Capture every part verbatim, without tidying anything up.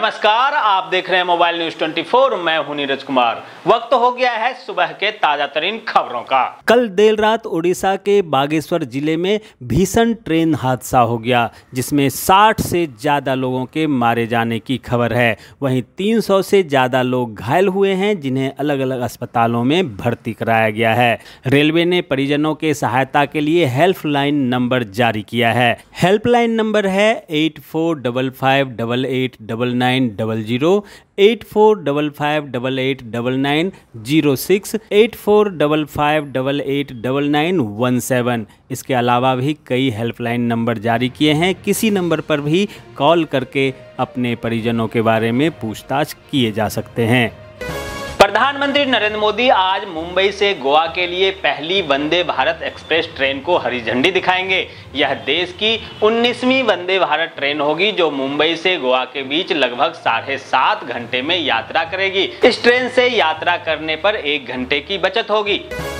नमस्कार, आप देख रहे हैं मोबाइल न्यूज चौबीस। मैं हूं नीरज कुमार। वक्त हो गया है सुबह के ताजा तरीन खबरों का। कल देर रात उड़ीसा के बागेश्वर जिले में भीषण ट्रेन हादसा हो गया, जिसमें साठ से ज़्यादा लोगों के मारे जाने की खबर है। वहीं तीन सौ से ज़्यादा लोग घायल हुए हैं, जिन्हें अलग अलग अस्पतालों में भर्ती कराया गया है। रेलवे ने परिजनों के सहायता के लिए हेल्पलाइन नंबर जारी किया है। हेल्पलाइन नंबर है eight four double five double eight double nine double zero, eight four double five double eight double nine zero six, eight four double five double eight double nine one seven. इसके अलावा भी कई helpline number जारी किए हैं। किसी number पर भी कॉल करके अपने परिजनों के बारे में पूछताछ किए जा सकते हैं। प्रधानमंत्री नरेंद्र मोदी आज मुंबई से गोवा के लिए पहली वंदे भारत एक्सप्रेस ट्रेन को हरी झंडी दिखाएंगे। यह देश की उन्नीसवीं वंदे भारत ट्रेन होगी, जो मुंबई से गोवा के बीच लगभग साढ़े सात घंटे में यात्रा करेगी। इस ट्रेन से यात्रा करने पर एक घंटे की बचत होगी।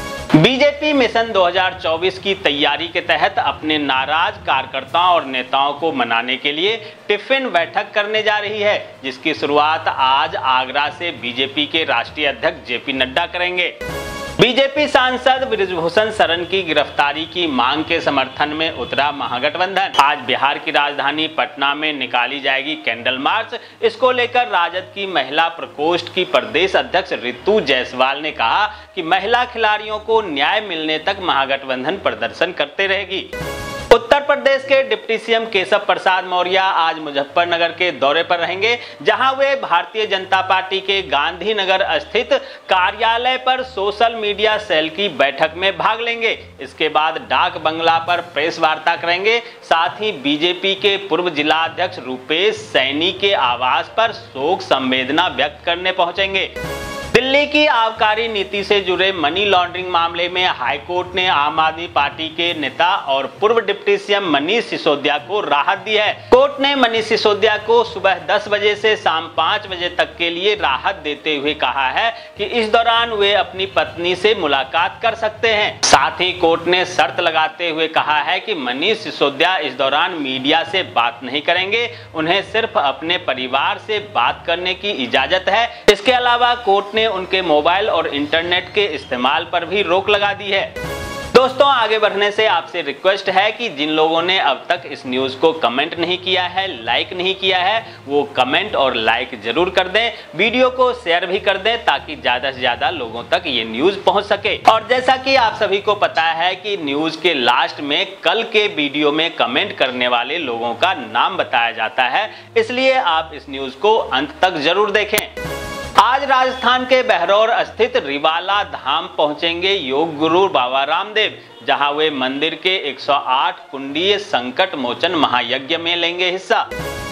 बीजेपी मिशन दो हज़ार चौबीस की तैयारी के तहत अपने नाराज कार्यकर्ताओं और नेताओं को मनाने के लिए टिफिन बैठक करने जा रही है, जिसकी शुरुआत आज आगरा से बीजेपी के राष्ट्रीय अध्यक्ष जेपी नड्डा करेंगे। बीजेपी सांसद बृजभूषण शरण की गिरफ्तारी की मांग के समर्थन में उतरा महागठबंधन। आज बिहार की राजधानी पटना में निकाली जाएगी कैंडल मार्च। इसको लेकर राजद की महिला प्रकोष्ठ की प्रदेश अध्यक्ष रितु जायसवाल ने कहा कि महिला खिलाड़ियों को न्याय मिलने तक महागठबंधन प्रदर्शन करते रहेगी। उत्तर प्रदेश के डिप्टी सीएम केशव प्रसाद मौर्य आज मुजफ्फरनगर के दौरे पर रहेंगे, जहां वे भारतीय जनता पार्टी के गांधीनगर स्थित कार्यालय पर सोशल मीडिया सेल की बैठक में भाग लेंगे। इसके बाद डाक बंगला पर प्रेस वार्ता करेंगे। साथ ही बीजेपी के पूर्व जिला अध्यक्ष रूपेश सैनी के आवास पर शोक संवेदना व्यक्त करने पहुंचेंगे। दिल्ली की आबकारी नीति से जुड़े मनी लॉन्ड्रिंग मामले में हाईकोर्ट ने आम आदमी पार्टी के नेता और पूर्व डिप्टी सीएम मनीष सिसोदिया को राहत दी है। कोर्ट ने मनीष सिसोदिया को सुबह दस बजे से शाम पाँच बजे तक के लिए राहत देते हुए कहा है कि इस दौरान वे अपनी पत्नी से मुलाकात कर सकते हैं। साथ ही कोर्ट ने शर्त लगाते हुए कहा है कि मनीष सिसोदिया इस दौरान मीडिया से बात नहीं करेंगे, उन्हें सिर्फ अपने परिवार से बात करने की इजाजत है। इसके अलावा कोर्ट ने उनके मोबाइल और इंटरनेट के इस्तेमाल पर भी रोक लगा दी है। दोस्तों, आगे बढ़ने से आपसे रिक्वेस्ट है कि जिन लोगों ने अब तक इस न्यूज को कमेंट नहीं किया है, लाइक नहीं किया है, वो कमेंट और लाइक जरूर कर दें। वीडियो को शेयर भी कर दें ताकि ज्यादा से ज्यादा लोगों तक ये न्यूज पहुंच सके। और जैसा कि आप सभी को पता है कि न्यूज के लास्ट में कल के वीडियो में कमेंट करने वाले लोगों का नाम बताया जाता है, इसलिए आप इस न्यूज को अंत तक जरूर देखें। आज राजस्थान के बहरौर स्थित रिवाला धाम पहुंचेंगे योग गुरु बाबा रामदेव, जहां वे मंदिर के एक सौ आठ कुंडीय संकट मोचन महायज्ञ में लेंगे हिस्सा।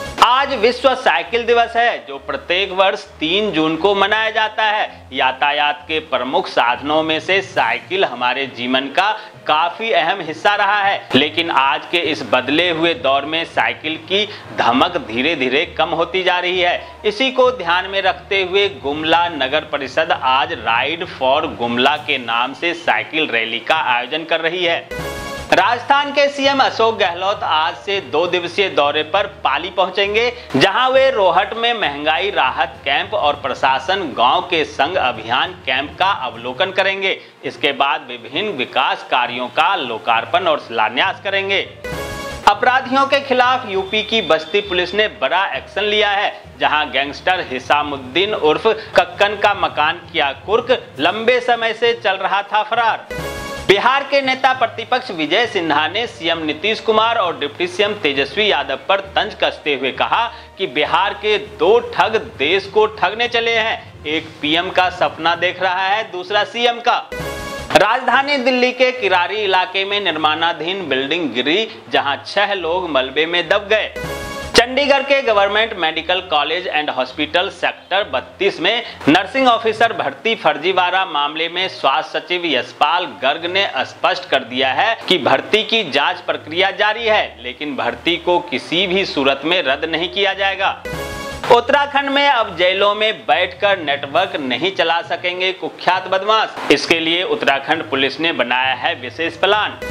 आज विश्व साइकिल दिवस है, जो प्रत्येक वर्ष तीन जून को मनाया जाता है। यातायात के प्रमुख साधनों में से साइकिल हमारे जीवन का काफी अहम हिस्सा रहा है, लेकिन आज के इस बदले हुए दौर में साइकिल की धमक धीरे धीरे कम होती जा रही है। इसी को ध्यान में रखते हुए गुमला नगर परिषद आज राइड फॉर गुमला के नाम से साइकिल रैली का आयोजन कर रही है। राजस्थान के सीएम अशोक गहलोत आज से दो दिवसीय दौरे पर पाली पहुंचेंगे, जहां वे रोहट में महंगाई राहत कैंप और प्रशासन गांव के संग अभियान कैंप का अवलोकन करेंगे। इसके बाद विभिन्न विकास कार्यों का लोकार्पण और शिलान्यास करेंगे। अपराधियों के खिलाफ यूपी की बस्ती पुलिस ने बड़ा एक्शन लिया है, जहां गैंगस्टर हिसामुद्दीन उर्फ कक्कन का मकान किया कुर्क लंबे समय से चल रहा था फरार। बिहार के नेता प्रतिपक्ष विजय सिन्हा ने सीएम नीतीश कुमार और डिप्टी सीएम तेजस्वी यादव पर तंज कसते हुए कहा कि बिहार के दो ठग देश को ठगने चले हैं। एक पीएम का सपना देख रहा है, दूसरा सीएम का। राजधानी दिल्ली के किरारी इलाके में निर्माणाधीन बिल्डिंग गिरी, जहां छह लोग मलबे में दब गए। चंडीगढ़ के government medical college and hospital sector बत्तीस में नर्सिंग ऑफिसर भर्ती फर्जीवाड़ा मामले में स्वास्थ्य सचिव यशपाल गर्ग ने स्पष्ट कर दिया है कि भर्ती की जांच प्रक्रिया जारी है, लेकिन भर्ती को किसी भी सूरत में रद्द नहीं किया जाएगा। उत्तराखंड में अब जेलों में बैठकर नेटवर्क नहीं चला सकेंगे कुख्यात बदमाश। इसके लिए उत्तराखंड पुलिस ने बनाया है विशेष प्लान।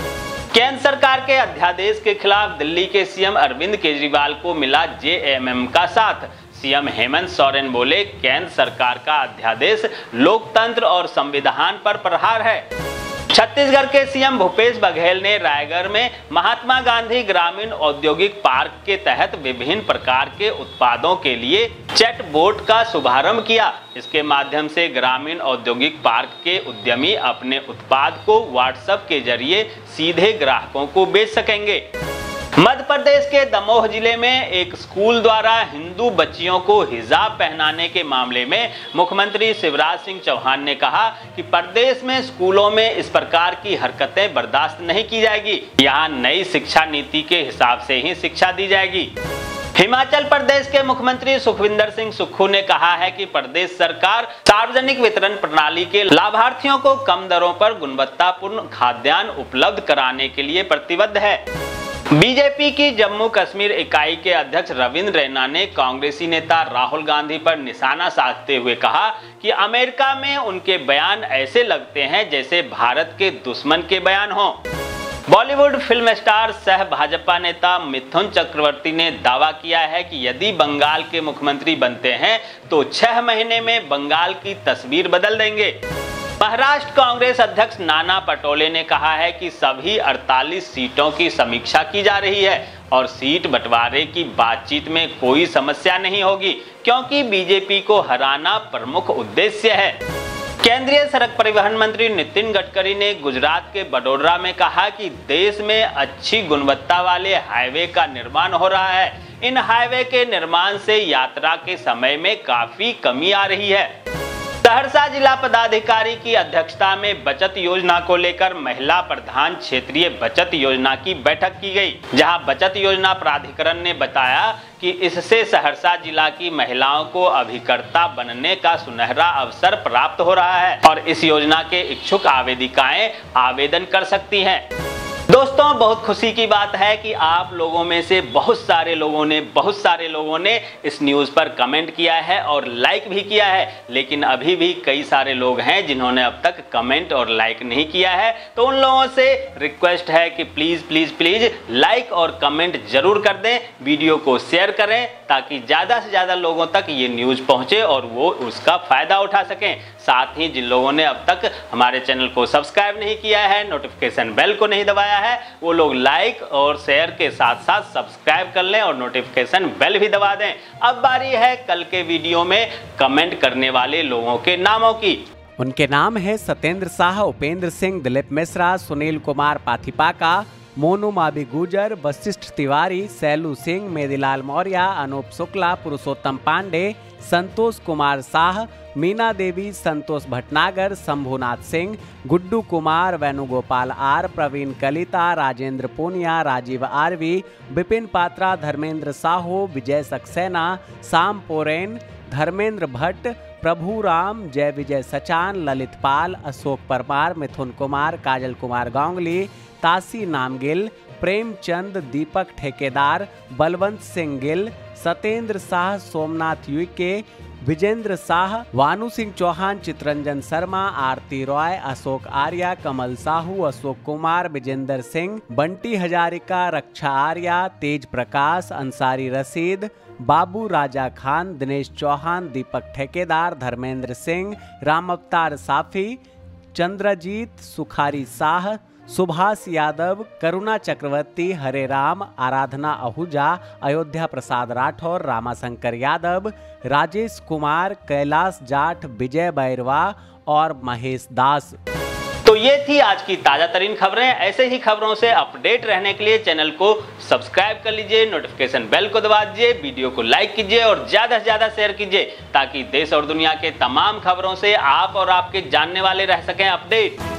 केंद्र सरकार के अध्यादेश के खिलाफ दिल्ली के सीएम अरविंद केजरीवाल को मिला जेएमएम का साथ। सीएम हेमंत सोरेन बोले, केंद्र सरकार का अध्यादेश लोकतंत्र और संविधान पर प्रहार है। छत्तीसगढ़ के सीएम भूपेश बघेल ने रायगढ़ में महात्मा गांधी ग्रामीण औद्योगिक पार्क के तहत विभिन्न प्रकार के उत्पादों के लिए चैट बोट का शुभारंभ किया। इसके माध्यम से ग्रामीण औद्योगिक पार्क के उद्यमी अपने उत्पाद को व्हाट्सएप के जरिए सीधे ग्राहकों को बेच सकेंगे। मध्य प्रदेश के दमोह जिले में एक स्कूल द्वारा हिंदू बच्चियों को हिजाब पहनाने के मामले में मुख्यमंत्री शिवराज सिंह चौहान ने कहा कि प्रदेश में स्कूलों में इस प्रकार की हरकतें बर्दाश्त नहीं की जाएगी। यहाँ नई शिक्षा नीति के हिसाब से ही शिक्षा दी जाएगी। हिमाचल प्रदेश के मुख्यमंत्री सुखविंदर सिंह सुक्खू ने कहा है कि प्रदेश सरकार सार्वजनिक वितरण प्रणाली के लाभार्थियों को कम दरों पर गुणवत्तापूर्ण खाद्यान्न उपलब्ध कराने के लिए प्रतिबद्ध है। बीजेपी की जम्मू कश्मीर इकाई के अध्यक्ष रविंद्र रैना ने कांग्रेसी नेता राहुल गांधी पर निशाना साधते हुए कहा कि अमेरिका में उनके बयान ऐसे लगते हैं जैसे भारत के दुश्मन के बयान हों। बॉलीवुड फिल्म स्टार सह भाजपा नेता मिथुन चक्रवर्ती ने दावा किया है कि यदि बंगाल के मुख्यमंत्री बनते हैं तो छह महीने में बंगाल की तस्वीर बदल देंगे। महाराष्ट्र कांग्रेस अध्यक्ष नाना पटोले ने कहा है कि सभी अड़तालीस सीटों की समीक्षा की जा रही है और सीट बंटवारे की बातचीत में कोई समस्या नहीं होगी, क्योंकि बीजेपी को हराना प्रमुख उद्देश्य है। केंद्रीय सड़क परिवहन मंत्री नितिन गडकरी ने गुजरात के बड़ोदरा में कहा कि देश में अच्छी गुणवत्ता वाले हाईवे का निर्माण हो रहा है। इन हाईवे के निर्माण से यात्रा के समय में काफी कमी आ रही है। सहरसा जिला पदाधिकारी की अध्यक्षता में बचत योजना को लेकर महिला प्रधान क्षेत्रीय बचत योजना की बैठक की गई, जहां बचत योजना प्राधिकरण ने बताया कि इससे सहरसा जिला की महिलाओं को अभिकर्ता बनने का सुनहरा अवसर प्राप्त हो रहा है और इस योजना के इच्छुक आवेदिकाएं आवेदन कर सकती हैं। दोस्तों, बहुत खुशी की बात है कि आप लोगों में से बहुत सारे लोगों ने बहुत सारे लोगों ने इस न्यूज़ पर कमेंट किया है और लाइक भी किया है, लेकिन अभी भी कई सारे लोग हैं जिन्होंने अब तक कमेंट और लाइक नहीं किया है। तो उन लोगों से रिक्वेस्ट है कि प्लीज़ प्लीज़ प्लीज़ लाइक और कमेंट जरूर कर दें, वीडियो को शेयर करें ताकि ज़्यादा से ज़्यादा लोगों तक ये न्यूज़ पहुँचे और वो उसका फ़ायदा उठा सकें। साथ ही जिन लोगों ने अब तक हमारे चैनल को सब्सक्राइब नहीं किया है, नोटिफिकेशन बेल को नहीं दबाया है, वो लोग लाइक और शेयर के साथ साथ सब्सक्राइब कर लें और नोटिफिकेशन बेल भी दबा दें। अब बारी है कल के वीडियो में कमेंट करने वाले लोगों के नामों की। उनके नाम है सत्येंद्र शाह, उपेंद्र सिंह, दिलीप मिश्रा, सुनील कुमार पाथिपाका, मोनू माबी गुजर, वशिष्ठ तिवारी, सैलू सिंह, मेदीलाल मौर्य, अनूप शुक्ला, पुरुषोत्तम पांडे, संतोष कुमार शाह, मीना देवी, संतोष भटनागर, शंभुनाथ सिंह, गुड्डू कुमार, वेणुगोपाल आर, प्रवीण कलिता, राजेंद्र पूनिया, राजीव आरवी, विपिन पात्रा, धर्मेंद्र साहू, विजय सक्सेना, शाम पोरेन, धर्मेंद्र भट्ट, प्रभु राम, जय विजय सचान, ललित पाल, अशोक परमार, मिथुन कुमार, काजल कुमार गांगुली, तासी नामगिल, प्रेमचंद, दीपक ठेकेदार, बलवंत सिंह गिल, सत्येंद्र शाह, सोमनाथ युके, विजेंद्र शाह, वानु सिंह चौहान, चित्रंजन शर्मा, आरती रॉय, अशोक आर्या, कमल साहू, अशोक कुमार, विजेंद्र सिंह, बंटी हजारिका, रक्षा आर्या, तेज प्रकाश, अंसारी रशीद, बाबू राजा खान, दिनेश चौहान, दीपक ठेकेदार, धर्मेंद्र सिंह, राम अवतार साफी, चंद्रजीत, सुखारी शाह, सुभाष यादव, करुणा चक्रवर्ती, हरे राम, आराधना आहूजा, अयोध्या प्रसाद राठौर, रामाशंकर यादव, राजेश कुमार, कैलाश जाट, विजय बैरवा और महेश दास। तो ये थी आज की ताजा तरीन खबरें। ऐसे ही खबरों से अपडेट रहने के लिए चैनल को सब्सक्राइब कर लीजिए, नोटिफिकेशन बेल को दबा दीजिए, वीडियो को लाइक कीजिए और ज्यादा से ज्यादा शेयर कीजिए ताकि देश और दुनिया के तमाम खबरों से आप और आपके जानने वाले रह सकें अपडेट।